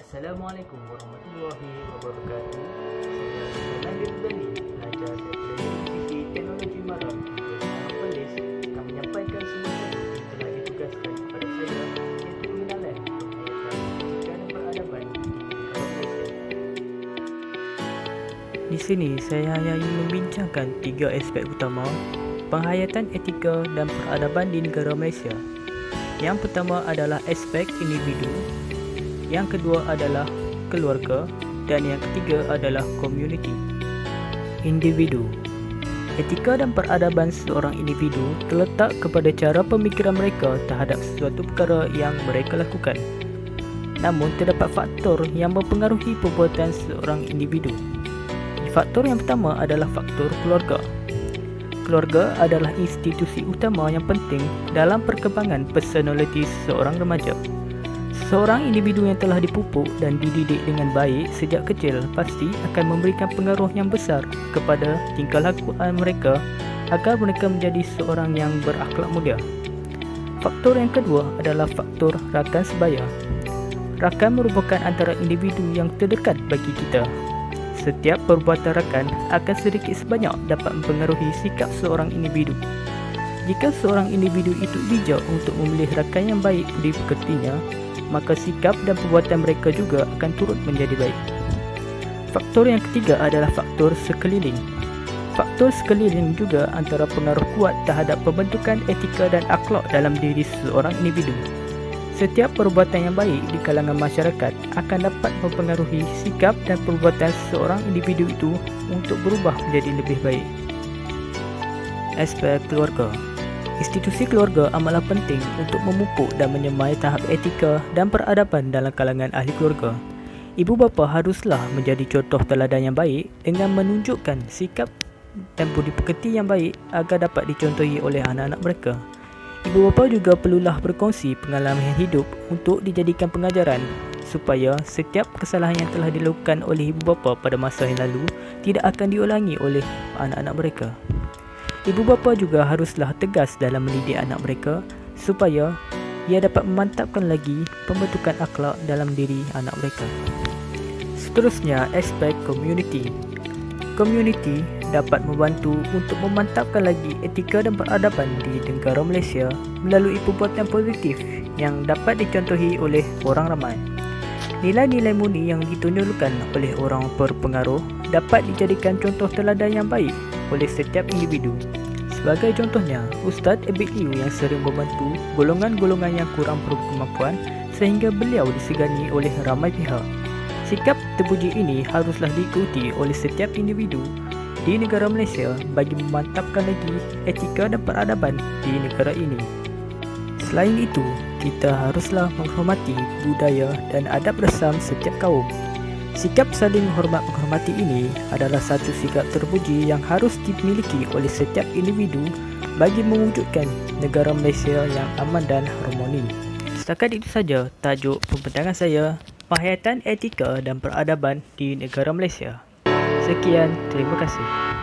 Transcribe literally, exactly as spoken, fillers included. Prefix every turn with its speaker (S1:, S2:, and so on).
S1: Assalamualaikum warahmatullahi wabarakatuh. Saya Nabil Bali, pelajar daripada Universiti Teknologi Maram Semarang Perlis, akan menyampaikan semuanya yang telah ditugaskan kepada saya, iaitu pengenalan penghayatan etika dan peradaban di negara Malaysia. Di sini saya hanya ingin membincangkan tiga aspek utama penghayatan etika dan peradaban di negara Malaysia. Yang pertama adalah aspek individu, yang kedua adalah keluarga, dan yang ketiga adalah komuniti. Individu. Etika dan peradaban seorang individu terletak kepada cara pemikiran mereka terhadap sesuatu perkara yang mereka lakukan. Namun terdapat faktor yang mempengaruhi perbuatan seorang individu. Faktor yang pertama adalah faktor keluarga. Keluarga adalah institusi utama yang penting dalam perkembangan personaliti seorang remaja. Seorang individu yang telah dipupuk dan dididik dengan baik sejak kecil pasti akan memberikan pengaruh yang besar kepada tingkah laku mereka agar mereka menjadi seorang yang berakhlak mulia. Faktor yang kedua adalah faktor rakan sebaya. Rakan merupakan antara individu yang terdekat bagi kita. Setiap perbuatan rakan akan sedikit sebanyak dapat mempengaruhi sikap seorang individu. Jika seorang individu itu bijak untuk memilih rakan yang baik dipekertinya, maka sikap dan perbuatan mereka juga akan turut menjadi baik. Faktor yang ketiga adalah faktor sekeliling. Faktor sekeliling juga antara pengaruh kuat terhadap pembentukan etika dan akhlak dalam diri seorang individu. Setiap perbuatan yang baik di kalangan masyarakat akan dapat mempengaruhi sikap dan perbuatan seorang individu itu untuk berubah menjadi lebih baik. Aspek keluarga. Institusi keluarga amatlah penting untuk memupuk dan menyemai tahap etika dan peradaban dalam kalangan ahli keluarga. Ibu bapa haruslah menjadi contoh teladan yang baik dengan menunjukkan sikap dan budi pekerti yang baik agar dapat dicontohi oleh anak-anak mereka. Ibu bapa juga perlulah berkongsi pengalaman hidup untuk dijadikan pengajaran supaya setiap kesalahan yang telah dilakukan oleh ibu bapa pada masa yang lalu tidak akan diulangi oleh anak-anak mereka. Ibu bapa juga haruslah tegas dalam mendidik anak mereka supaya ia dapat memantapkan lagi pembentukan akhlak dalam diri anak mereka. Seterusnya, aspek komuniti. Komuniti dapat membantu untuk memantapkan lagi etika dan peradaban di negara Malaysia melalui perbuatan positif yang dapat dicontohi oleh orang ramai. Nilai-nilai murni yang ditunjukkan oleh orang berpengaruh dapat dijadikan contoh teladan yang baik oleh setiap individu. Sebagai contohnya, Ustaz Abid Liu yang sering membantu golongan-golongan yang kurang berkemampuan sehingga beliau disegani oleh ramai pihak. Sikap terpuji ini haruslah diikuti oleh setiap individu di negara Malaysia bagi memantapkan lagi etika dan peradaban di negara ini. Selain itu, kita haruslah menghormati budaya dan adab resam setiap kaum. Sikap saling hormat menghormati ini adalah satu sikap terpuji yang harus dimiliki oleh setiap individu bagi mewujudkan negara Malaysia yang aman dan harmoni. Setakat itu saja tajuk pembentangan saya, penghayatan etika dan peradaban di negara Malaysia. Sekian, terima kasih.